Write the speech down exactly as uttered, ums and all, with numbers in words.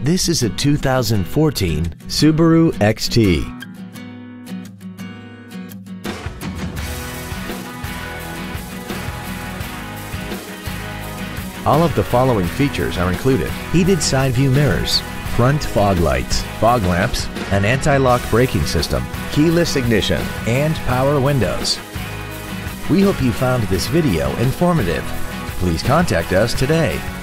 This is a two thousand fourteen Subaru X T. All of the following features are included: heated side view mirrors, front fog lights, fog lamps, an anti-lock braking system, keyless ignition, and power windows. We hope you found this video informative. Please contact us today.